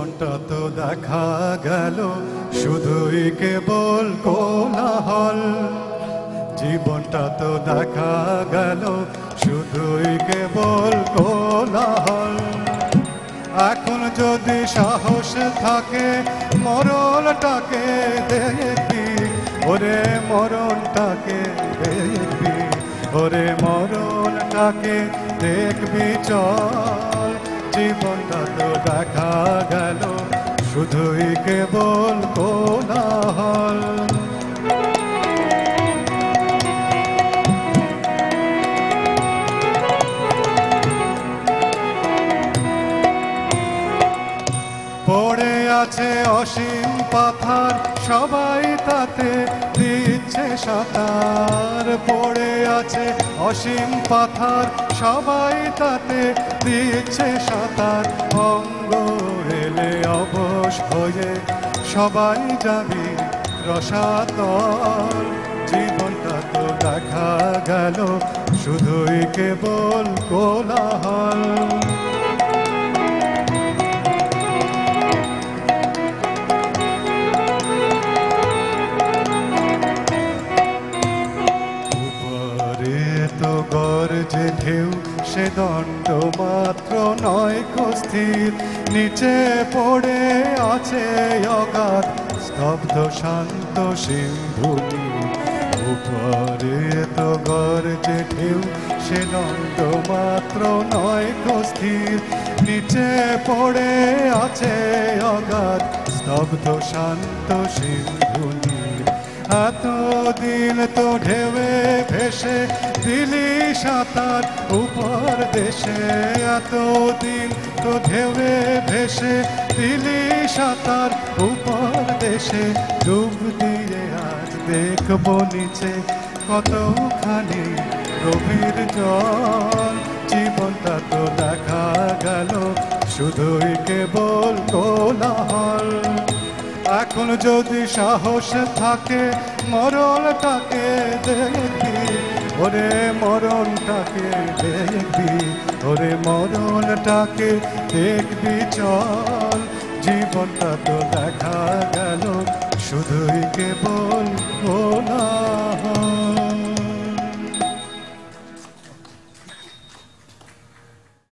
জীবনটা তো দেখা গেল শুধুই কেবল কোলাহল, জীবনটা তো দেখা গেল শুধুই কেবল কোলাহল। এখন যদি সাহস থাকে মরণটাকে দেখবি, ওরে মরণটাকে দেখবি, ওরে মরণটাকে দেখবি চল। জীবনটা তো দেখা গেল শুধুই কেবল কোলাহল। পড়ে আছে অসীম পাথার, সবাই তাতে দিচ্ছে সাঁতার। পড়ে আছে অসীম পাথার, সবাই তাতে দিচ্ছে সাঁতার। অঙ্গ হেলে অবশ হয়ে সবাই যাবি রসাতল। জীবনটা তো দেখা গেল শুধুই কেবল কোলাহল। গর্জে ঢেউ সে দণ্ড মাত্র নয় স্থির, নিচে পড়ে আছে অগাধ স্তব্ধ শান্ত সিন্ধুনি। উপরে তো গর্জে ঢেউ সে দণ্ড মাত্র নয় স্থির, নিচে পড়ে আছে অগাধ স্তব্ধ শান্ত সিন্ধুনি। এতদিন তো ঢেউয়ে ভেসে দিলি সাঁতার উপর দেশে, এতদিন তো ঢেউয়ে ভেসে দিলি সাঁতার উপর দেশে। ডুব দিয়ে আজ দেখব নিচে কতখানি গভীর জল। জীবনটা তো দেখা গেল শুধুই কেবল কোলাহল। এখন যদি সাহস থাকে মরণটাকে দেখবি, ওরে মরণটাকে দেখবি, ওরে মরণটাকে দেখবি চল। জীবনটা তো দেখা গেল শুধুই কেবল কোলাহল।